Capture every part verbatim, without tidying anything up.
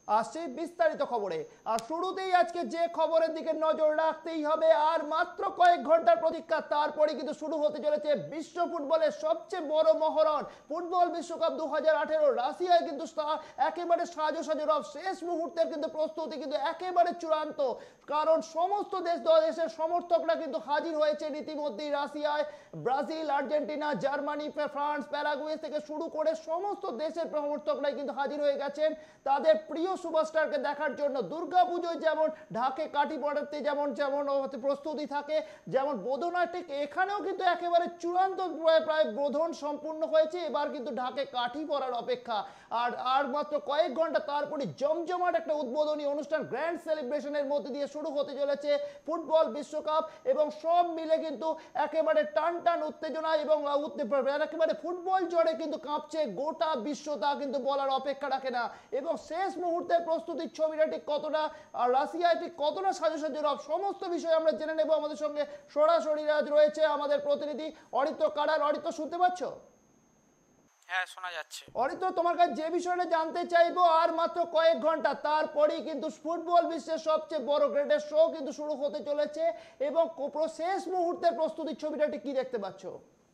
আসছে বিস্তারিত খবরে। আর শুরুতেই আজকে যে খবরের দিকে নজর রাখতেই হবে, আর মাত্র কয়েক ঘন্টার প্রতীক্ষা, তারপরে কিন্তু শুরু হতে চলেছে বিশ্ব ফুটবলের সবচেয়ে বড় মহরণ। ফুটবল বিশ্বকাপ দু হাজার আঠেরো রাশিয়ায় কিন্তু একেবারে সাজো সাজো রব, শেষ মুহূর্তের কিন্তু প্রস্তুতি কিন্তু একেবারে চূড়ান্ত, কারণ সমস্ত দেশ দেশের সমর্থকরা কিন্তু হাজির হয়েছে ইতিমধ্যেই রাশিয়ায়। Brazil, Argentina, Germany, France, Paraguay থেকে শুরু করে সমস্ত দেশের সমর্থকরাই কিন্তু হাজির হয়ে গেছেন তাদের প্রিয় সুপারস্টারকে দেখার জন্য। দুর্গাপুজোয় যেমন ঢাকে কাঠি পড়াতে যেমন যেমন প্রস্তুতি থাকে, যেমন বোধনায় ঠিক এখানেও কিন্তু একেবারে চূড়ান্ত প্রায় বোধন সম্পূর্ণ হয়েছে। এবার কিন্তু ঢাকে কাঠি পড়ার অপেক্ষা। আর আর মাত্র কয়েক ঘন্টা তারপরে জমজমাট একটা উদ্বোধনী অনুষ্ঠান, গ্র্যান্ড সেলিব্রেশনের মধ্যে দিয়ে শুরু হতে চলেছে ফুটবল বিশ্বকাপ। এবং সব মিলে কিন্তু একেবারে টান টান উত্তেজনা এবং একেবারে ফুটবল জোরে কিন্তু কাঁপছে গোটা বিশ্ব, তা কিন্তু বলার অপেক্ষা রাখে না। এবং শেষ মুহূর্তের প্রস্তুতির ছবিটা ঠিক কতটা, আর রাশিয়ায় ঠিক কতটা সাজসাজ্য রব, সমস্ত বিষয় আমরা জেনে নেব। আমাদের সঙ্গে সরাসরি রয়েছে আমাদের প্রতিনিধি অরিত্র কারার। অরিত্র, শুনতে পাচ্ছ? হ্যাঁ, শোনা যাচ্ছে। অরিত্র, তোমার কাছে যে বিষয়টা জানতে চাইবো, আর মাত্র কয়েক ঘন্টা তারপরেই কিন্তু ফুটবল বিশ্বের সবচেয়ে বড় গ্রেটেস্ট শো কিন্তু শুরু হতে চলেছে, এবং শেষ মুহূর্তের প্রস্তুতির ছবিটা কি দেখতে পাচ্ছ?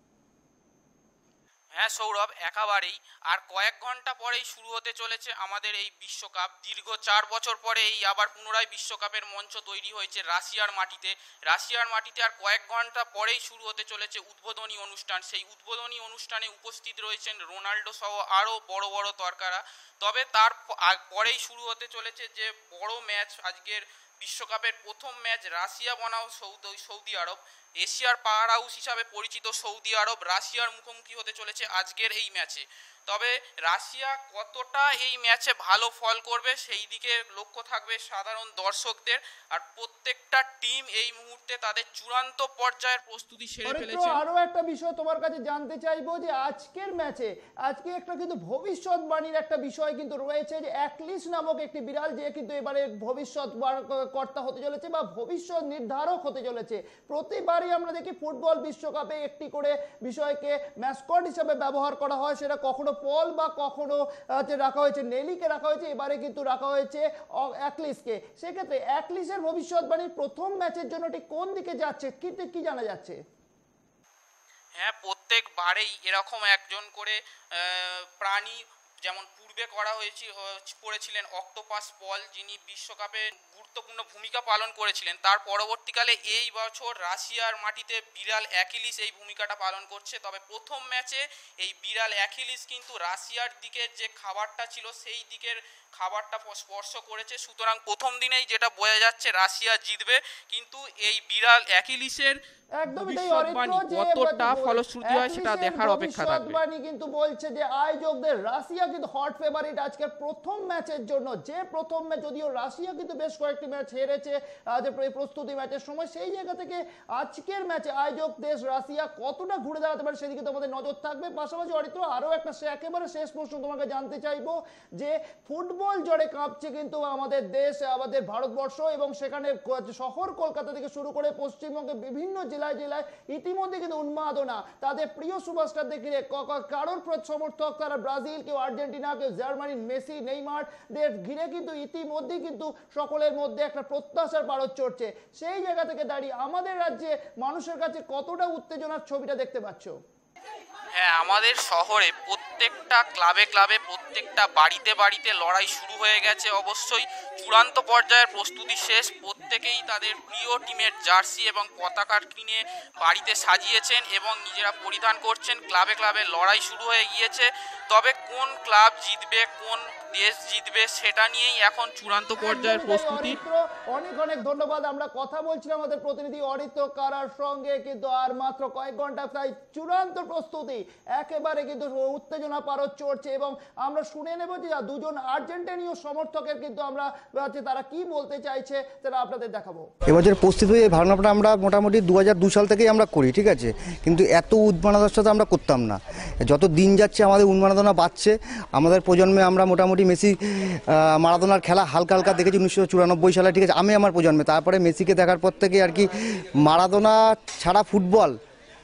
হ্যাঁ সৌরভ, একেবারেই আর কয়েক ঘন্টা পরেই শুরু হতে চলেছে আমাদের এই বিশ্বকাপ। দীর্ঘ চার বছর পরে এই আবার পুনরায় বিশ্বকাপের মঞ্চ তৈরি হয়েছে রাশিয়ার মাটিতে। রাশিয়ার মাটিতে আর কয়েক ঘন্টা পরেই শুরু হতে চলেছে উদ্বোধনী অনুষ্ঠান। সেই উদ্বোধনী অনুষ্ঠানে উপস্থিত রয়েছেন রোনাল্ডো সহ আরও বড় বড় তারকারা। তবে তার পরেই শুরু হতে চলেছে যে বড় ম্যাচ, আজকের বিশ্বকাপের প্রথম ম্যাচ রাশিয়া বনাম সৌদি সৌদি আরব। এশিয়ার পাওয়ার হাউস হিসাবে পরিচিত সৌদি আরব রাশিয়ার মুখোমুখি হতে চলেছে আজকের এই ম্যাচে। তবে রাশিয়া কতটা এই ম্যাচে ভালো ফল করবে সেই দিকে লক্ষ্য থাকবে সাধারণ দর্শকদের। আর প্রত্যেকটা টিম এই মুহূর্তে তাদের চূড়ান্ত পর্যায়ের প্রস্তুতি সেরে ফেলেছে। আরো একটা বিষয় তোমার কাছে জানতে চাইবো, যে আজকের ম্যাচে আজকে একটা কিন্তু ভবিষ্যৎবাণীর একটা বিষয় কিন্তু রয়েছে, যে অ্যাকলিস নামক একটি বিড়াল, যে কিন্তু এবারে ভবিষ্যৎ কর্তা হতে চলেছে বা ভবিষ্যৎ নির্ধারক হতে চলেছে। প্রতিবারই আমরা দেখি ফুটবল বিশ্বকাপে একটি করে বিষয়কে ম্যাসকট হিসেবে ব্যবহার করা হয়, সেটা কখনো পল বা কখনো রাখা হয়েছে নেলিকে রাখা হয়েছে, এবারে কিন্তু রাখা হয়েছে অ্যাকলিসকে। সেক্ষেত্রে অ্যাকলিসের ভবিষ্যৎবাণীর প্রথম ম্যাচের জন্য ঠিক কোন দিকে যাচ্ছে, কি কি জানা যাচ্ছে? হ্যাঁ, প্রত্যেকবারেই এরকম একজন করে প্রাণী, যেমন পূর্বে করা হয়েছে করেছিলেন অক্টোপাস পল, যিনি বিশ্বকাপে গুরুত্বপূর্ণ ভূমিকা পালন করেছিলেন। তার পরবর্তীকালে এই বছর রাশিয়ার মাটিতে বিড়াল অ্যাকিলিস এই ভূমিকাটা পালন করছে। তবে প্রথম ম্যাচে এই বিড়াল অ্যাকিলিস কিন্তু রাশিয়ার দিকের যে খাবারটা ছিল সেই দিকের খাবারটা স্পর্শ করেছে। সুতরাং প্রথম দিনেই যেটা বোঝা যাচ্ছে রাশিয়া জিতবে। কিন্তু এই বিড়াল অ্যাকিলিসের কতটা ফলশ্রুতি হয় সেটা দেখার অপেক্ষা থাকবে। কিন্তু বলছে যে আয়োজকদের রাশিয়া কিন্তু হট ফেভারিট আজকের প্রথম ম্যাচের জন্য। যে প্রথম ম্যাচ, যদিও রাশিয়া কিন্তু বেশ কয়েকটি ম্যাচ হেরেছে প্রস্তুতি ম্যাচের সময়, সেই জায়গা থেকে আজকের ম্যাচে আয়োজক দেশ রাশিয়া কতটা ঘুরে দাঁড়াতে পারে সেদিকে তোমাদের নজর থাকবে। পাশাপাশি অরিত্র, আরো একটা একেবারে শেষ প্রশ্ন তোমাকে জানতে চাইবো, যে ফুটবল জোরে কাঁপছে কিন্তু আমাদের দেশ, আমাদের ভারতবর্ষ, এবং সেখানে শহর কলকাতা থেকে শুরু করে পশ্চিমবঙ্গের বিভিন্ন জেলায় জেলায় ইতিমধ্যে কিন্তু উন্মাদনা তাদের প্রিয় সুপারস্টারদের ঘিরে। কারোর সমর্থক তারা ব্রাজিল, কেউ আর্জেন্টিনা, কেউ জার্মানি, মেসি, নেইমারদের ঘিরে কিন্তু ইতিমধ্যেই কিন্তু সকলের মধ্যে একটা প্রত্যাশার পারদ চড়ছে। সেই জায়গা থেকে দাঁড়িয়ে আমাদের রাজ্যে মানুষের কাছে কতটা উত্তেজনার ছবিটা দেখতে পাচ্ছ? হ্যাঁ, আমাদের শহরে প্রত্যেকটা ক্লাবে ক্লাবে প্রত্যেকটা বাড়িতে বাড়িতে লড়াই শুরু হয়ে গেছে। অবশ্যই চূড়ান্ত পর্যায়ের প্রস্তুতি শেষ। প্রত্যেকেই তাদের প্রিয় টিমের জার্সি এবং পতাকা কিনে বাড়িতে সাজিয়েছেন এবং নিজেরা পরিধান করছেন। ক্লাবে ক্লাবে লড়াই শুরু হয়ে গিয়েছে। তবে কোন ক্লাব জিতবে, কোন দেশ জিতবে সেটা নিয়েই এখন চূড়ান্ত পর্যায়ের প্রস্তুতি। অনেক অনেক ধন্যবাদ। আমরা কথা বলছিলাম আমাদের প্রতিনিধি অরিত্র কারার সঙ্গে, কিন্তু আর মাত্র কয়েক ঘন্টা তাই চূড়ান্ত প্রস্তুতি একেবারে কিন্তু উত্তেজনা পারদ চড়ছে। এবং আমরা শুনে নেব যে দুজন আর্জেন্টিনীয় সমর্থকের কিন্তু আমরা তারা কি বলতে চাইছে সেটা আপনাদের দেখাবো। এবছর প্রস্তুতি এই ধারণাটা আমরা মোটামুটি দু হাজার দু সাল থেকেই আমরা করি, ঠিক আছে, কিন্তু এত উন্মাদনার সাথে আমরা করতাম না। যত দিন যাচ্ছে আমাদের উন্মাদনা বাড়ছে। আমাদের প্রজন্মে আমরা মোটামুটি মেসি, মারাদোনার খেলা হালকা হালকা দেখেছি উনিশশো চুরানব্বই সালে, ঠিক আছে, আমি আমার প্রজন্মে। তারপরে মেসিকে দেখার পর থেকে আর কি মারাদোনা ছাড়া ফুটবল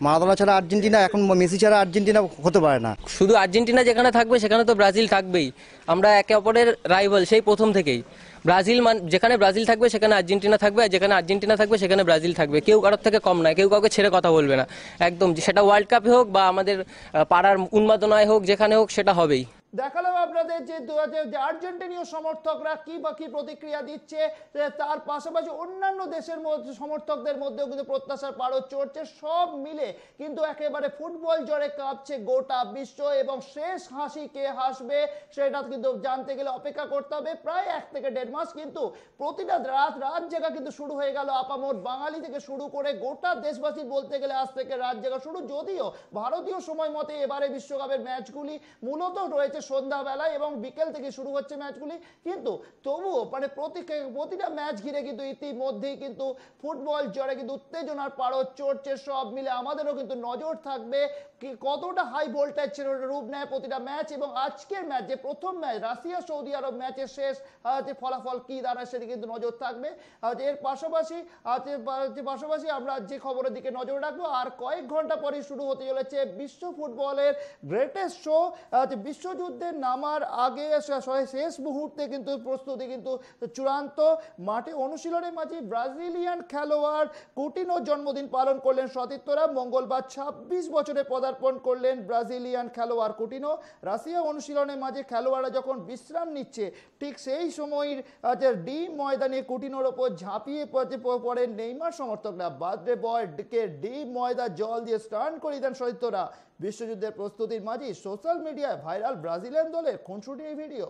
মারাদোনা ছাড়া আর্জেন্টিনা, এখন মেসি ছাড়া আর্জেন্টিনা হতে পারে না। শুধু আর্জেন্টিনা যেখানে থাকবে সেখানে তো ব্রাজিল থাকবেই। আমরা একে অপরের রাইভাল সেই প্রথম থেকেই। ব্রাজিল মান যেখানে ব্রাজিল থাকবে সেখানে আর্জেন্টিনা থাকবে, আর যেখানে আর্জেন্টিনা থাকবে সেখানে ব্রাজিল থাকবে। কেউ কারোর থেকে কম নয়, কেউ কাউকে ছেড়ে কথা বলবে না একদম। সেটা ওয়ার্ল্ড কাপে হোক বা আমাদের পাড়ার উন্মাদনায় হোক, যেখানে হোক সেটা হবেই। দেখালাম আপনাদের যে যে আর্জেন্টিনীয় সমর্থকরা কি বা কি প্রতিক্রিয়া দিচ্ছে, তার পাশাপাশি অন্যান্য দেশের মধ্যে সমর্থকদের মধ্যেও কিন্তু প্রত্যাশার পারদ চড়ছে। সব মিলে কিন্তু একেবারে ফুটবল জ্বরে কাঁপছে গোটা বিশ্ব, এবং শেষ হাসি কে হাসবে সেটা কিন্তু জানতে গেলে অপেক্ষা করতে হবে প্রায় এক থেকে দেড় মাস। কিন্তু প্রতিটা রাত রাত জায়গা কিন্তু শুরু হয়ে গেল, আপামর বাঙালি থেকে শুরু করে গোটা দেশবাসী বলতে গেলে আজ থেকে রাত জায়গা শুরু। যদিও ভারতীয় সময় মতে এবারে বিশ্বকাপের ম্যাচগুলি মূলত রয়েছে সন্ধ্যাবেলায় এবং বিকেল থেকে শুরু হচ্ছে ম্যাচগুলি, কিন্তু তবুও মানে প্রতি প্রতিটা ম্যাচ ঘিরে কিন্তু ইতিমধ্যেই কিন্তু ফুটবল জ্বরে কিন্তু উত্তেজনার পারদ চড়ছে। সব মিলে আমাদেরও কিন্তু নজর থাকবে কি কতটা হাই ভোল্টেজ রূপ নেয় প্রতিটা ম্যাচ, এবং আজকের ম্যাচ যে প্রথম ম্যাচ রাশিয়া সৌদি আরব ম্যাচের শেষ যে ফলাফল কি দাঁড়ায় সেদিকে কিন্তু নজর থাকবে। এর পাশাপাশি পাশাপাশি আমরা যে খবরের দিকে নজর রাখবো, আর কয়েক ঘন্টা পরে শুরু হতে চলেছে বিশ্ব ফুটবলের গ্রেটেস্ট শো। বিশ্বযুদ্ধের নামার আগে শেষ মুহূর্তে কিন্তু প্রস্তুতি কিন্তু চূড়ান্ত। মাঠে অনুশীলনের মাঝে ব্রাজিলিয়ান খেলোয়াড় কুটিনোর জন্মদিন পালন করলেন সতীর্থরা। মঙ্গলবার ছাব্বিশ বছরে পদার্পণ করলেন ব্রাজিলিয়ান খেলোয়াড় কুটিনো। রাশিয়া অনুশীলনের মাঝে খেলোয়াড়রা যখন বিশ্রাম নিচ্ছে ঠিক সেই সময়ের ডি ময়দানে কুটিনোর ওপর ঝাঁপিয়ে পড়েন নেইমার সমর্থকরা। বার্থডে বয়কে ডি ময়দা জল দিয়ে স্টান করে দেন সতীর্থরা। বিশ্বযুদ্ধের প্রস্তুতির মাঝে সোশ্যাল মিডিয়ায় ভাইরাল ব্রাজিলিয়ান দলের খুনসুটি এই ভিডিও।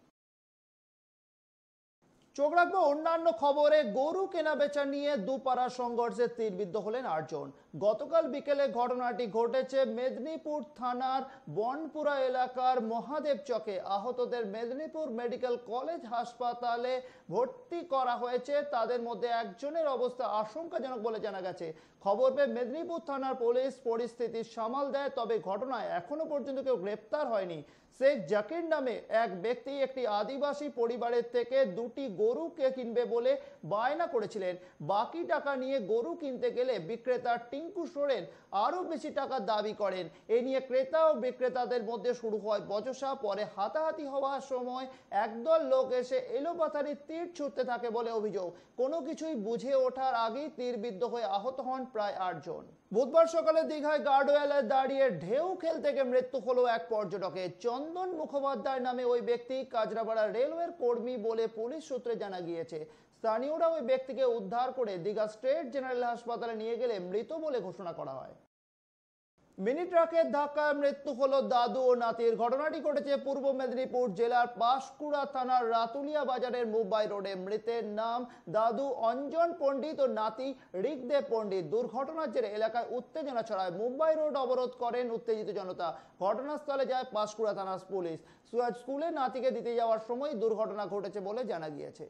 চোখ রাখবো অন্যান্য খবরে। গরু কেনা বেচা নিয়ে দুপাড়া সংঘর্ষে তীরবিদ্ধ হলেন আটজন। গতকাল বিকেলে ঘটনাটি ঘটেছে মেদিনীপুর থানার বনপুরা এলাকার মহাদেব চকে। আহতদের মেদিনীপুর মেডিকেল কলেজ হাসপাতালে ভর্তি করা হয়েছে। তাদের মধ্যে একজনের অবস্থা আশঙ্কাজনক বলে জানা গেছে। খবর পেয়ে মেদিনীপুর থানার পুলিশ পরিস্থিতি সামাল দেয়, তবে ঘটনায় এখনো পর্যন্ত কেউ গ্রেপ্তার হয়নি। শেখ জাকির নামে এক ব্যক্তি একটি আদিবাসী পরিবারের থেকে দুটি গরু কিনবে বলে বায়না করেছিলেন। বাকি টাকা নিয়ে গরু কিনতে গেলে বিক্রেতা টিঙ্কু সোরেন আরও বেশি টাকা দাবি করেন। এ নিয়ে ক্রেতা ও বিক্রেতাদের মধ্যে শুরু হয় বচসা। পরে হাতাহাতি হওয়ার সময় একদল লোক এসে এলোপাথারি তীর ছুটতে থাকে বলে অভিযোগ। কোনো কিছুই বুঝে ওঠার আগেই তীরবিদ্ধ হয়ে আহত হন প্রায় আটজন। বুধবার সকালে দীঘায় গার্ডওয়েলে দাঁড়িয়ে ঢেউ খেলতে গিয়ে মৃত্যু হলো এক পর্যটকের। চন্দন মুখোপাধ্যায় নামে ওই ব্যক্তি কাজরাপাড়া রেলওয়ের কর্মী বলে পুলিশ সূত্রে জানা গিয়েছে। স্থানীয়রা ওই ব্যক্তিকে উদ্ধার করে দীঘা স্টেট জেনারেল হাসপাতালে নিয়ে গেলে মৃত বলে ঘোষণা করা হয়। মিনি ট্রাকের ধাক্কায় মৃত্যু হলো দাদু ও নাতির। ঘটনাটি ঘটেছে পূর্ব মেদিনীপুর জেলার পাঁশকুড়া থানার রাতুলিয়া বাজারের মুম্বাই রোডে। মৃতের নাম দাদু অঞ্জন পণ্ডিত ও নাতি ঋকদেব পণ্ডিত। দুর্ঘটনার জেরে এলাকায় উত্তেজনা ছড়ায়। মুম্বাই রোড অবরোধ করেন উত্তেজিত জনতা। ঘটনাস্থলে যায় পাঁশকুড়া থানার পুলিশ। স্কুলে নাতিকে দিতে যাওয়ার সময় দুর্ঘটনা ঘটেছে বলে জানা গিয়েছে।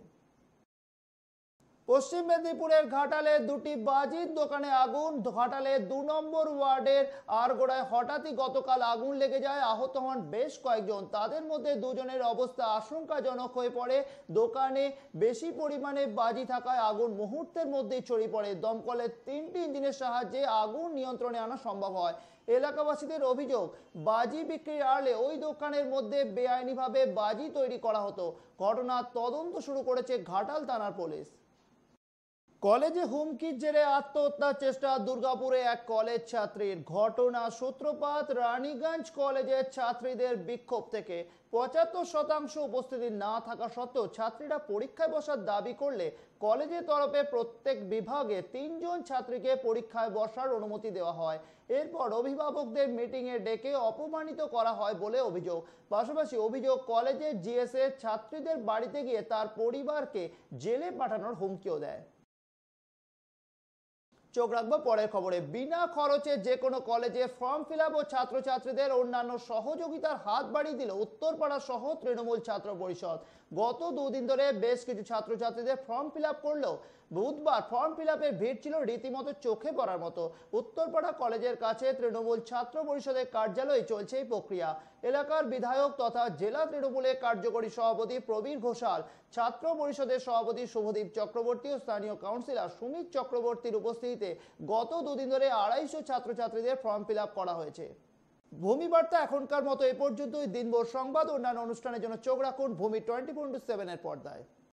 পশ্চিম মেদিনীপুরের ঘাটালে দুটি বাজির দোকানে আগুন। ঘাটালে দু নম্বর ওয়ার্ডের আরগোড়ায় হঠাৎই গতকাল আগুন লেগে যায়। আহত হন বেশ কয়েকজন। তাদের মধ্যে দুজনের অবস্থা আশঙ্কাজনক হয়ে পড়ে। দোকানে বেশি পরিমাণে বাজি থাকায় আগুন মুহূর্তের মধ্যেই ছড়িয়ে পড়ে। দমকলের তিনটি ইঞ্জিনের সাহায্যে আগুন নিয়ন্ত্রণে আনা সম্ভব হয়। এলাকাবাসীদের অভিযোগ, বাজি বিক্রির আড়ালে ওই দোকানের মধ্যে বেআইনিভাবে বাজি তৈরি করা হতো। ঘটনার তদন্ত শুরু করেছে ঘাটাল থানার পুলিশ। কলেজে হুমকির জেরে আত্মহত্যার চেষ্টা দুর্গাপুরে এক কলেজ ছাত্রীর। ঘটনা সূত্রপাত রানীগঞ্জ কলেজের ছাত্রীদের বিক্ষোভ থেকে। পঁচাত্তর শতাংশ উপস্থিতি না থাকা সত্ত্বেও ছাত্রীরা পরীক্ষায় বসার দাবি করলে কলেজের তরফে প্রত্যেক বিভাগে তিনজন ছাত্রীকে পরীক্ষায় বসার অনুমতি দেওয়া হয়। এরপর অভিভাবকদের মিটিংয়ে ডেকে অপমানিত করা হয় বলে অভিযোগ। পাশাপাশি অভিযোগ, কলেজের জিএসএ ছাত্রীদের বাড়িতে গিয়ে তার পরিবারকে জেলে পাঠানোর হুমকিও দেয়। চোখ রাখবো পরের খবরে। বিনা খরচে যে কোনো কলেজে ফর্ম ফিল আপ ও ছাত্রছাত্রীদের অন্যান্য সহযোগিতার হাত বাড়িয়ে দিল উত্তরপাড়া সহ তৃণমূল ছাত্র পরিষদ। গত দুদিন ধরে বেশ কিছু ছাত্রছাত্রীদের ফর্ম ফিল আপ করলেও বুধবার ফর্ম ফিল আপের ভিড় ছিল রীতিমতো চোখে পড়ার মতো। উত্তরপাড়া কলেজের কাছে তৃণমূল ছাত্র পরিষদের কার্যালয়ে চলছে এই প্রক্রিয়া। এলাকার বিধায়ক তথা জেলা তৃণমূলের কার্যকরী সভাপতি প্রবীর ঘোষাল, ছাত্র পরিষদের সভাপতি শুভদীপ চক্রবর্তী ও স্থানীয় কাউন্সিলর সুমিত চক্রবর্তীর উপস্থিতিতে গত দুদিন ধরে আড়াইশো ছাত্রছাত্রীদের ফর্ম ফিল আপ করা হয়েছে। ভূমি বার্তা এখনকার মতো এ পর্যন্তই। দিনভর সংবাদ অন্যান্য অনুষ্ঠানের জন্য চোখ রাখুন ভূমি টোয়েন্টি ফোর ইন্টু সেভেন এর পর্দায়।